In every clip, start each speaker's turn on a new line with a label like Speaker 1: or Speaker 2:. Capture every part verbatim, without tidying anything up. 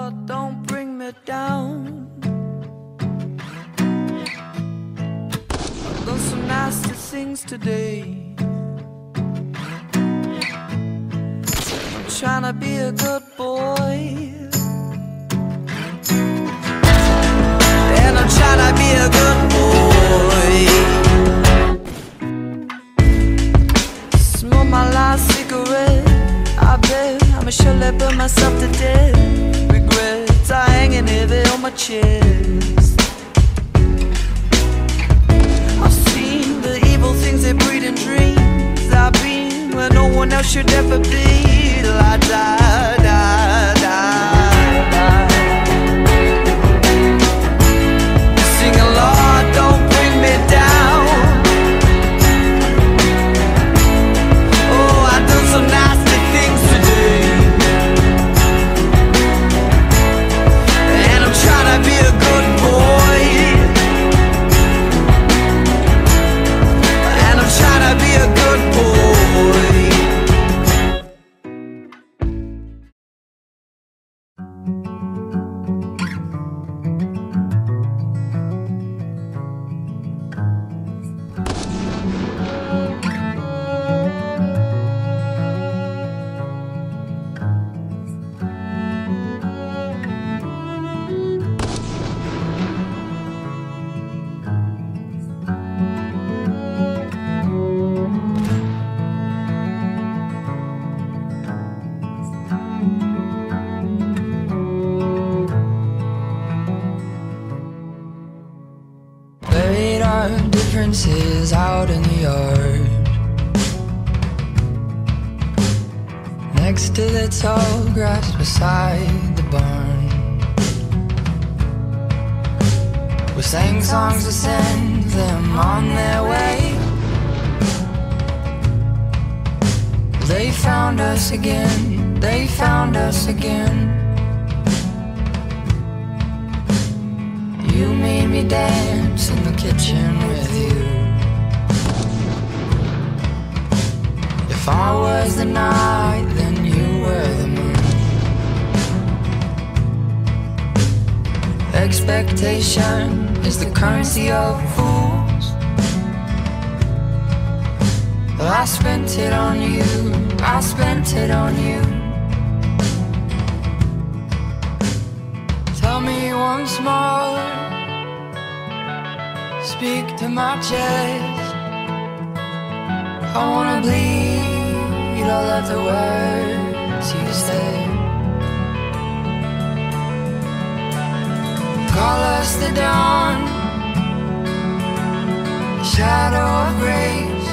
Speaker 1: Lord, don't bring me down. I've done some nasty things today. I'm trying to be a good boy, and I'm trying to be a good boy. Smoke my last cigarette, I bet I'ma surely burn myself to death. Regrets are hanging heavy on my chest. I've seen the evil things they breed in dreams. I've been where no one else should ever be. Till I die, die, die, die. Singing, Lord, don't bring me down. Oh, I've done some nasty things today, and I'm trying to be a good boy, and I'm trying to be a good boy.
Speaker 2: Buried our differences out in the yard, next to the tall grass beside the barn. We sang songs to send them on their way. They found us again, they found us again. You made me dance in the kitchen with you. If I was the night, then you were the moon. Expectation is the currency of fools. I spent it on you, I spent it on you. Tell me once more, speak to my chest. I wanna bleed all of the words you said. Call us the dawn, the shadow of grace.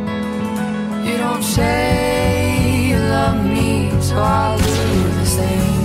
Speaker 2: You don't say you love me, so I'll do the same.